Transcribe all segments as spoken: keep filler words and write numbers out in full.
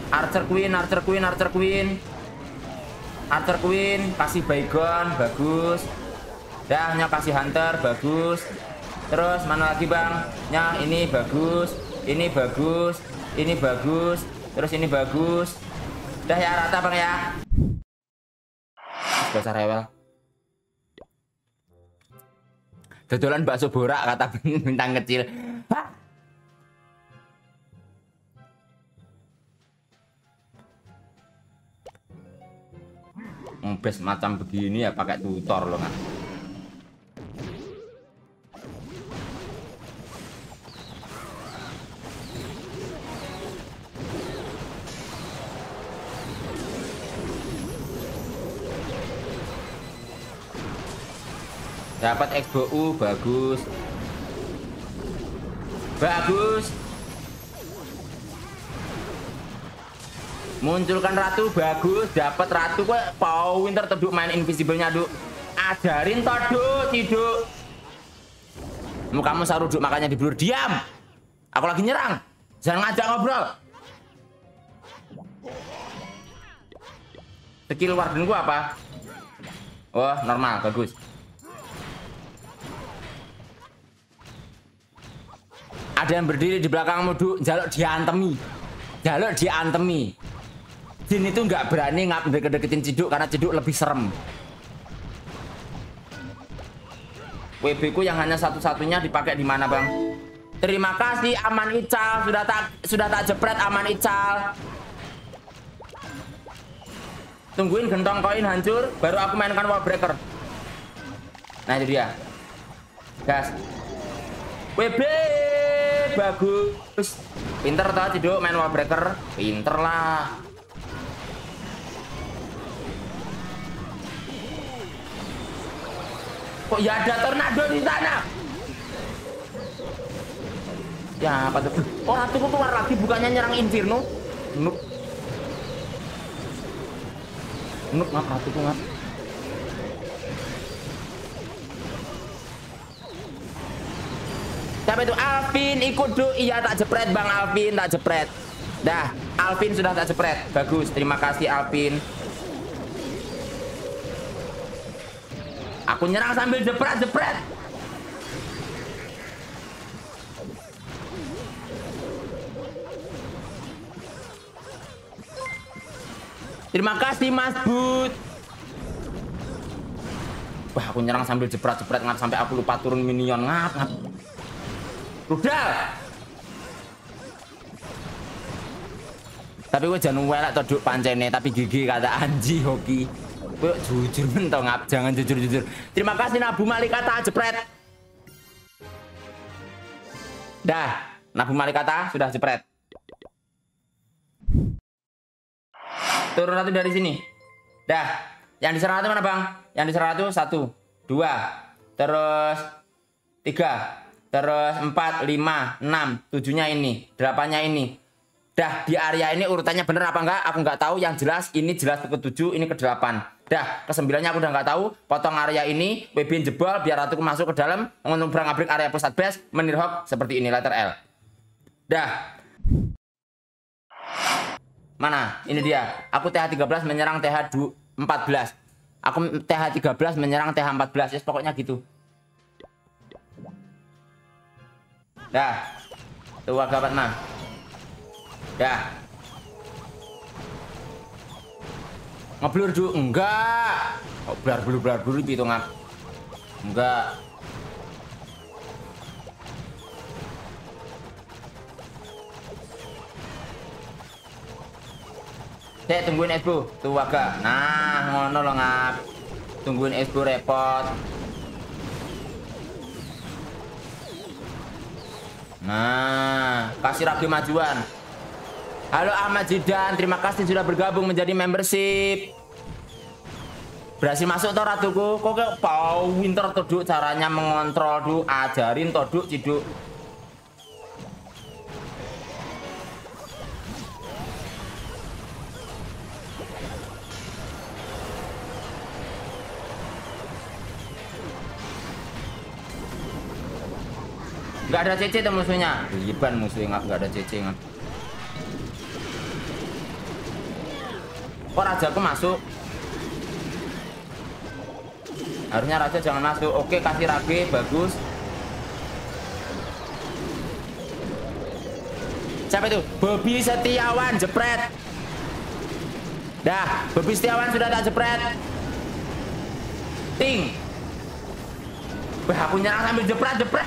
Archer Queen, Archer Queen, Archer Queen. Archer Queen, kasih Baygon, bagus. Dah, nya kasih Hunter, bagus. Terus mana lagi bang? Nya ini bagus, ini bagus, ini bagus, terus ini bagus. Dah ya rata bang ya. Dasar rewel. Dodolan bakso borak kata bintang kecil. Hah? Ngebes macam begini ya pakai tutor loh kan. Dapat X B U, bagus. Bagus. Munculkan ratu, bagus. Dapat ratu, kok pau winter teduk main invisible-nya, Duk. Ajarin toh, Duk, Ciduk. Kamu saru Duk makanya diblur. Diam. Aku lagi nyerang. Jangan ngajak ngobrol. Skill warden gua apa? Oh, normal, bagus. Ada yang berdiri di belakangmu, Duk. Jaluk diantemi. Jaluk diantemi. Jin itu nggak berani ngap deket-deketin Ciduk karena Ciduk lebih serem. W B ku yang hanya satu-satunya dipakai di mana, Bang? Terima kasih Aman Ical, sudah tak sudah tak jepret Aman Ical. Tungguin gentong koin hancur baru aku mainkan wall breaker. Nah, itu dia. Gas. W B bagus. Pinter tau Ciduk main wall breaker. Pinter lah. Kok ya ada tornado di sana? Ya apa tuh? Oh, ratuku keluar lagi bukannya nyerang Inferno. Nuk. Nuk ngap ratuku ngap. Siapa itu? Alvin ikut Duk. Iya tak jepret Bang Alvin, tak jepret. Dah, Alvin sudah tak jepret. Bagus, terima kasih Alvin. Aku nyerang sambil jepret-jepret. Terima kasih Mas Bud. Wah, aku nyerang sambil jepret-jepret ngap sampai aku lupa turun minion ngap ngap. Rudal. Tapi gue jangan welak atau Duk pancene tapi gigi kata Anji hoki. Gue jujur mentong ngap, jangan jujur-jujur. Terima kasih Nabu Malikata jepret. Dah, Nabu Malikata sudah jepret. Turun ratu dari sini. Dah, yang diserang ratu mana Bang? Yang diserang ratu satu, dua, terus tiga, terus empat, lima, enam, tujuhnya ini, delapannya ini. Dah, di area ini urutannya bener apa enggak? Aku nggak tahu. Yang jelas ini jelas ke tujuh, ini ke delapan. Dah, ke sembilannya aku udah nggak tahu. Potong area ini, W B jebol biar ratuku masuk ke dalam, mengubrang abrik area pusat base, menirhok seperti ini letter L. Dah. Mana? Ini dia. Aku T H tiga belas menyerang T H empat belas. Aku T H tiga belas menyerang T H empat belas. Yes, pokoknya gitu. Dah. Tuh warga empat enam. Dah. Ngeblur Duk? Enggak. Kok blar blur blar blur itu ngap? Enggak. Dek, tungguin S B U. Tuh warga. Nah, ngono lo ngap. Tungguin S B U repot. Nah, kasih ragi majuan. Halo Ahmad Zidan, terima kasih sudah bergabung menjadi membership. Berhasil masuk toh ratuku. Kok kayak pau winter toh Duk caranya mengontrol Duk, ajarin toh Duk Ciduk. Nggak ada C C tuh musuhnya. Riban musuhnya nggak ada C C nggak. Kok rajaku masuk? Harusnya raja jangan masuk. Oke, kasih rage, bagus. Siapa itu? Bobby Setiawan, jepret. Dah, Bobby Setiawan sudah tak jepret. Ting. Wah, aku nyerang sambil jepret, jepret.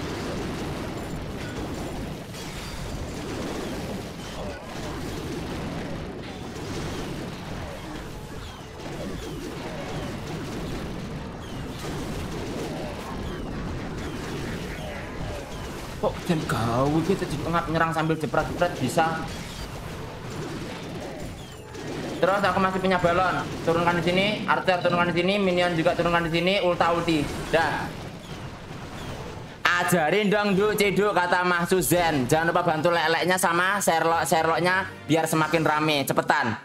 Kok dan gawe gitu nyerang sambil jepret-jepret bisa. Terus aku masih punya balon. Turunkan di sini, archer turunkan di sini, minion juga turunkan di sini, ulta ulti. Dah. Ajarin dong Du Ciduk, kata Mah Suzen. Jangan lupa bantu leleknya sama Sherlock Sherlocknya biar semakin rame. Cepetan.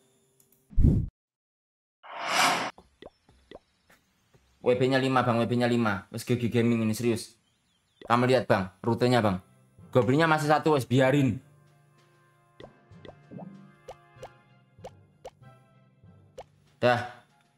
W B-nya lima bang, W B-nya lima. Wes G G Gaming ini serius. Kamu lihat bang, rutenya bang. Goblinnya masih satu, wes biarin. Dah.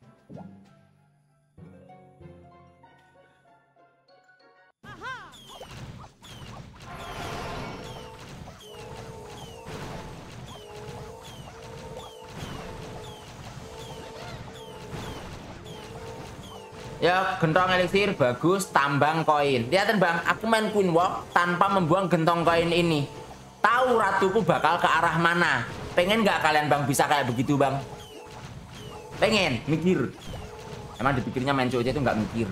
Ya, gentong elixir bagus, tambang koin. Lihatin bang, aku main Queen Walk tanpa membuang gentong koin ini. Tahu ratuku bakal ke arah mana? Pengen nggak kalian bang bisa kayak begitu bang? Pengen, mikir. Emang dipikirnya main C O C itu nggak mikir.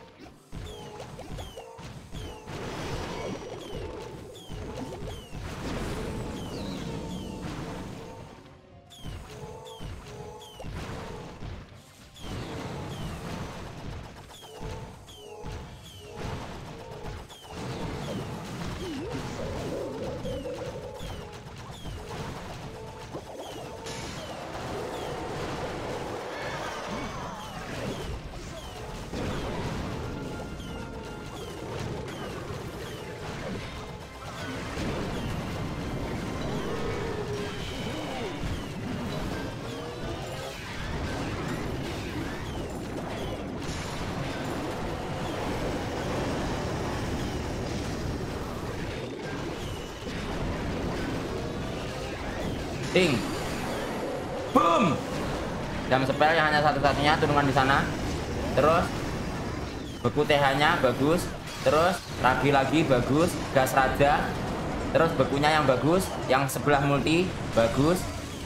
Ding. Boom. Jam spell yang hanya satu-satunya turunkan di sana. Terus beku T H-nya bagus. Terus ragi lagi bagus, gas raja. Terus bekunya yang bagus, yang sebelah multi bagus.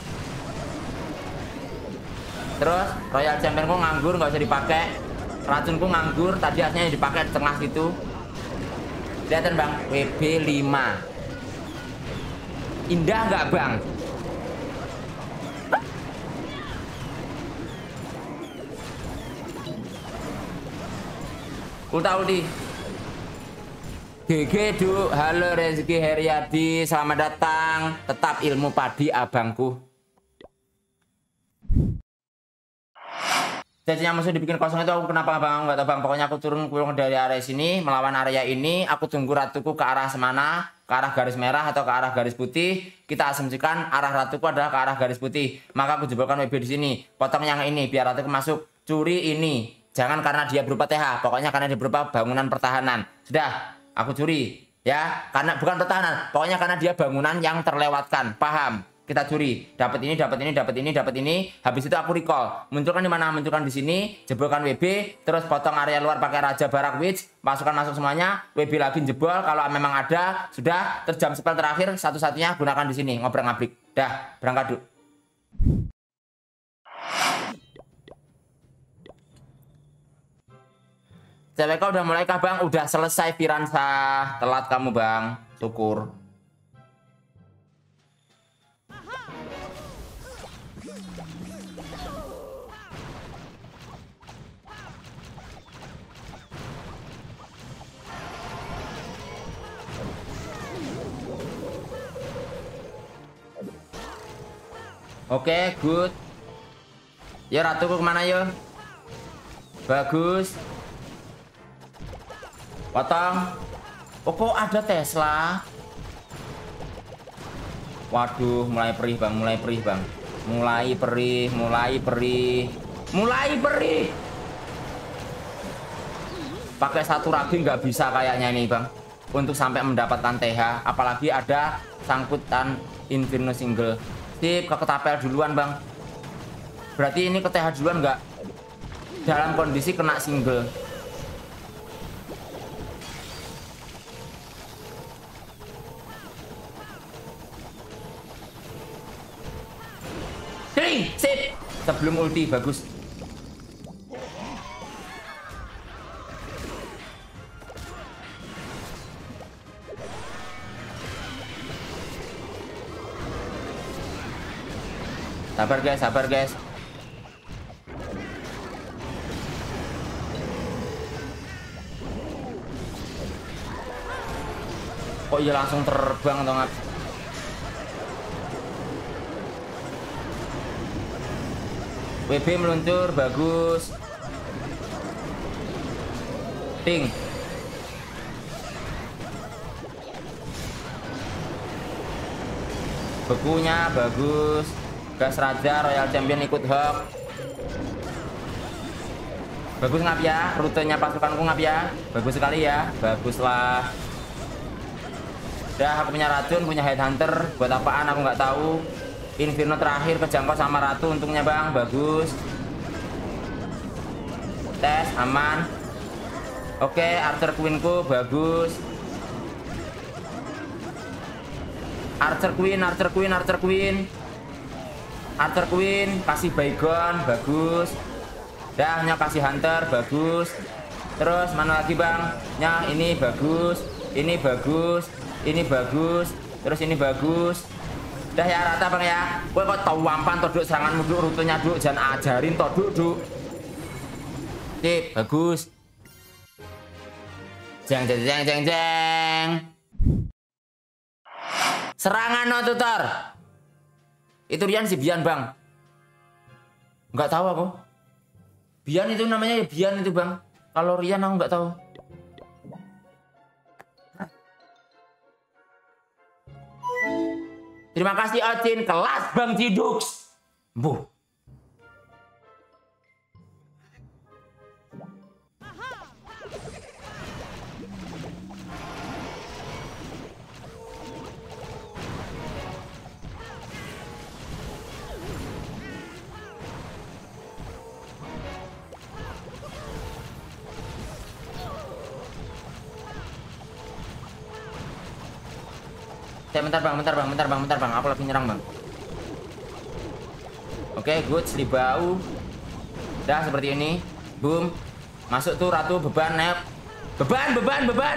Terus Royal Championku nganggur, nggak usah dipakai. Racunku nganggur, tadi harusnya dipakai di tengah situ. Lihatin bang, W B lima. Indah nggak bang? Ulta ulti. G G Du, halo Rezeki Heriadi, selamat datang. Tetap ilmu padi abangku. Janjinya musuh dibikin kosong itu aku kenapa bang? Nggak tahu bang. Pokoknya aku turun kurung dari area sini, melawan area ini. Aku tunggu ratuku ke arah semana, ke arah garis merah atau ke arah garis putih. Kita asumsikan arah ratuku adalah ke arah garis putih. Maka aku jebolkan W B di sini. Potong yang ini biar ratuku masuk. Curi ini. Jangan karena dia berupa T H, pokoknya karena dia berupa bangunan pertahanan. Sudah, aku curi. Ya, karena bukan pertahanan, pokoknya karena dia bangunan yang terlewatkan. Paham? Kita curi. Dapat ini, dapat ini, dapat ini, dapat ini. Habis itu aku recall. Munculkan di mana? Munculkan di sini, jebolkan W B, terus potong area luar pakai Raja Barak Witch, masukkan masuk semuanya, W B lagi jebol kalau memang ada. Sudah, terjam spell terakhir satu-satunya gunakan di sini, ngobrol-ngabrik. Dah, berangkat, Du. C W K udah mulai kah bang? Udah selesai Firansa. Telat kamu bang. Syukur. Oke, okay, good. Ya ratuku kemana yo? Bagus. Potong. Oh kok ada Tesla? Waduh, mulai perih bang, mulai perih bang. Mulai perih, mulai perih, mulai perih. Pakai satu ragi nggak bisa kayaknya ini bang, untuk sampai mendapatkan T H. Apalagi ada sangkutan Inferno single. Sip, ke ketapel duluan bang. Berarti ini ke T H duluan nggak? Dalam kondisi kena single. Sing, sip. Sebelum ulti, bagus. Sabar guys, sabar guys. Kok iya langsung terbang atau nggak? W B meluncur, bagus. Ting. Bekunya bagus. Gas Raja, Royal Champion ikut hok. Bagus ngap ya, rutenya pasukanku ngap ya. Bagus sekali ya, baguslah. Udah, aku punya racun, punya headhunter. Buat apaan aku nggak tahu. Inferno terakhir kejangkau sama ratu untungnya bang, bagus. Tes, aman. Oke, Archer Queen-ku, bagus. Archer Queen, Archer Queen, Archer Queen. Archer Queen, kasih Baygon, bagus. Dah, nya kasih Hunter, bagus. Terus, mana lagi bang? Nya, ini bagus. Ini bagus. Ini bagus. Terus ini bagus. Dah ya rata bang ya. Gue kok tau wampan toh duk serangan muduk rutenya duk, jangan ajarin toh duk duk. Sip, bagus. Jeng jeng jeng jeng jeng. Serangan no tutor. Itu Rian si Bian bang. Nggak tahu aku. Bian itu namanya ya Bian itu bang. Kalau Rian aku nggak tahu. Terima kasih Ocin, kelas Bang Cidux. Bu. Saya bentar bang, bentar bang, bentar bang, bentar bang. Aku lagi nyerang bang. Oke, good, Slibau. Dah seperti ini. Boom. Masuk tuh ratu beban nep. Beban, beban, beban.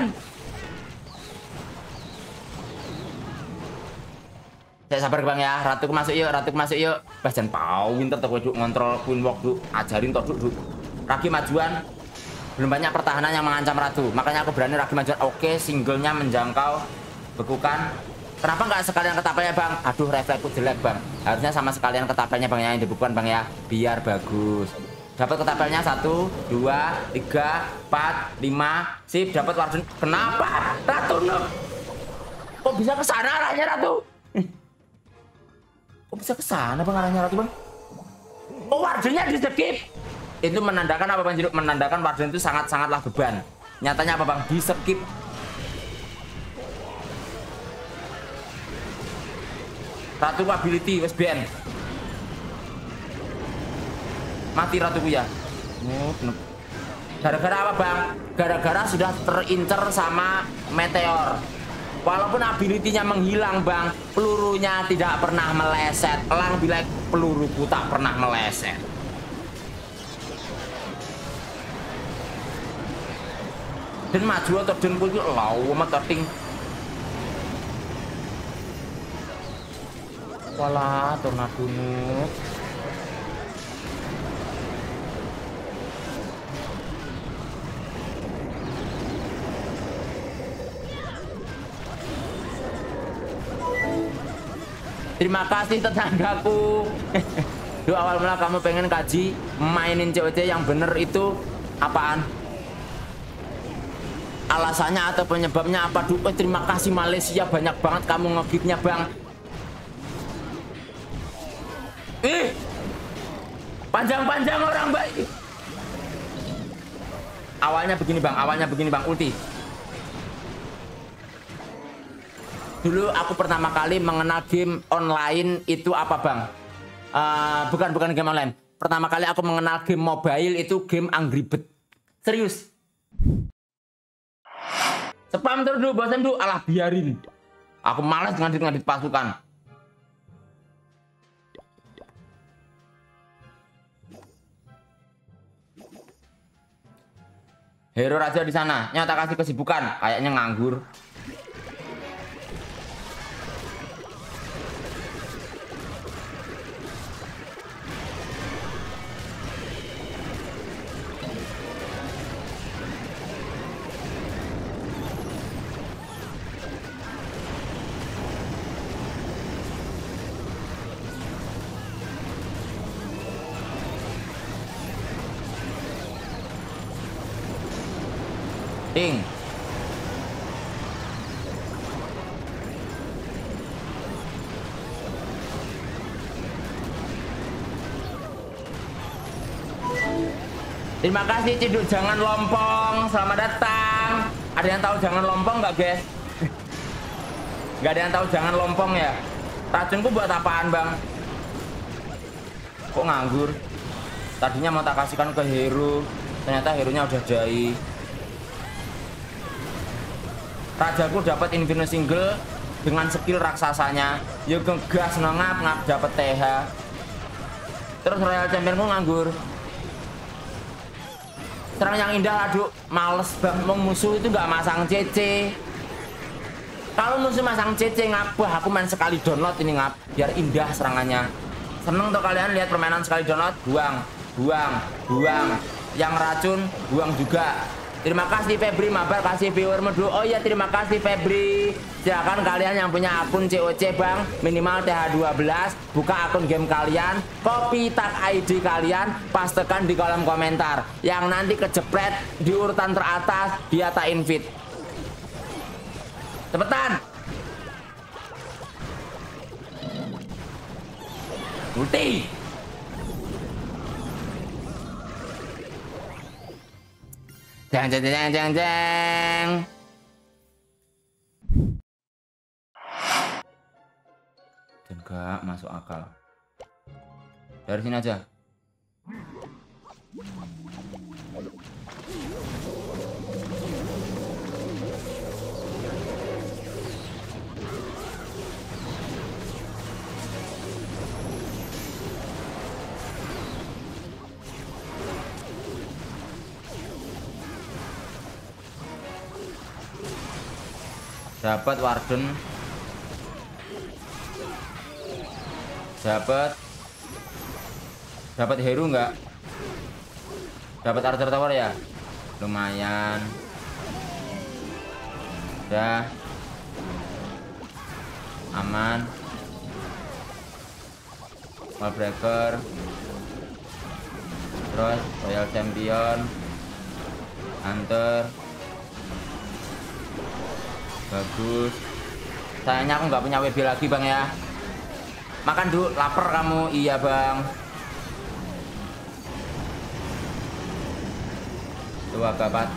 Saya sabar bang ya. Ratu masuk yuk, ratu masuk yuk. Bajan pau winter tuh duk ngontrol Queen Walk duk. Ajarin toh duk duk. Ragi majuan. Belum banyak pertahanan yang mengancam ratu. Makanya aku berani ragi majuan. Oke, singlenya menjangkau. Bekukan. Kenapa nggak sekalian ketapelnya bang? Aduh, refleksku jelek bang. Harusnya sama sekalian ketapelnya bang ya, yang dibukukan bang ya, biar bagus. Dapat ketapelnya satu, dua, tiga, empat, lima, sip. Dapat Warden. Kenapa? Ratu no. Kok bisa ke sana arahnya ratu? Kok bisa ke sana bang arahnya ratu bang? Oh, Wardennya di skip. Itu menandakan apa bang? Menandakan Warden itu sangat sangatlah beban. Nyatanya apa bang? Di skip. Ratu ability wes ben. Mati ratuku ya. Gara-gara apa bang? Gara-gara sudah terincer sama meteor. Walaupun ability-nya menghilang bang, pelurunya tidak pernah meleset. Elang bilang peluruku tak pernah meleset. Dan maju atau dan kuwi lau amat ting. Walah, tornado nu. Terima kasih tetanggaku. Dulu awal mula kamu pengen kaji mainin C O C yang bener itu apaan? Alasannya atau penyebabnya apa? Duh, terima kasih Malaysia, banyak banget kamu ngegignya bang. Ih, panjang-panjang orang baik. Awalnya begini bang, awalnya begini bang, ulti. Dulu aku pertama kali mengenal game online itu apa bang? Uh, bukan bukan game online. Pertama kali aku mengenal game mobile itu game Angry Birds. Serius. Spam terus dulu, bosan dulu, alah biarin. Aku malas ngadit-ngadit pasukan. Hero raja di sana, nyata kasih kesibukan, kayaknya nganggur. Ding. Terima kasih Ciduk jangan lompong, selamat datang. Ada yang tahu jangan lompong nggak guys? Nggak ada yang tahu jangan lompong ya? Racunku buat apaan bang? Kok nganggur? Tadinya mau tak kasihkan ke hero, ternyata hero-nya udah jai. Rajaku dapat infinite single dengan skill raksasanya. Yuk ngegas ngap ngap dapat T H. Terus Royal Championku nganggur. Serang yang indah aduh, males bang. Mau musuh itu nggak masang C C. Kalau musuh masang C C ngap, wah aku main sekali download ini ngap, biar indah serangannya. Seneng tuh kalian lihat permainan sekali download, buang, buang, buang. Yang racun buang juga. Terima kasih Febri, mabar kasih viewer dulu. Oh iya terima kasih Febri. Silakan kalian yang punya akun C O C bang, minimal T H dua belas, buka akun game kalian, copy tag I D kalian, pastekan di kolom komentar. Yang nanti kejepret di urutan teratas dia tak invite. Cepetan. Ulti. Jeng jeng jeng jeng jeng. Dan gak masuk akal. Dari sini aja. Dapat Warden, dapat dapat hero nggak? Dapat Archer Tower ya, lumayan. Udah aman. Wallbreaker, terus Royal Champion, Hunter. Bagus. Sayangnya aku nggak punya W B lagi bang ya. Makan dulu, lapar kamu. Iya bang. Dua babat.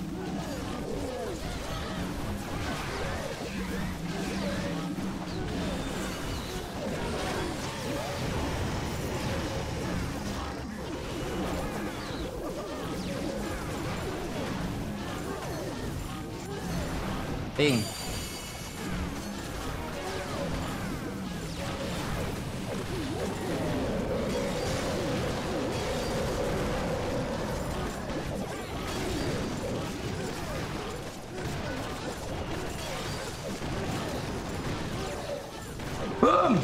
Ting. Boom.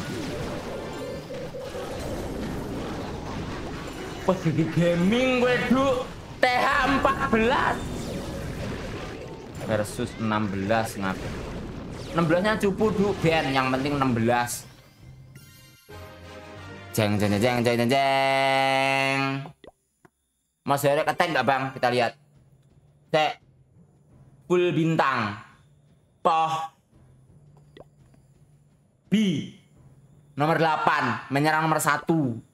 Posisi gaming gue dulu T H empat belas versus enam belas ngapain? enam belas nya cupu du Ben, yang penting enam belas. Jeng jeng jeng jeng jeng jeng. Mas Derek attack nggak bang? Kita lihat. Cek full bintang. Poh B Nomor delapan menyerang nomor satu.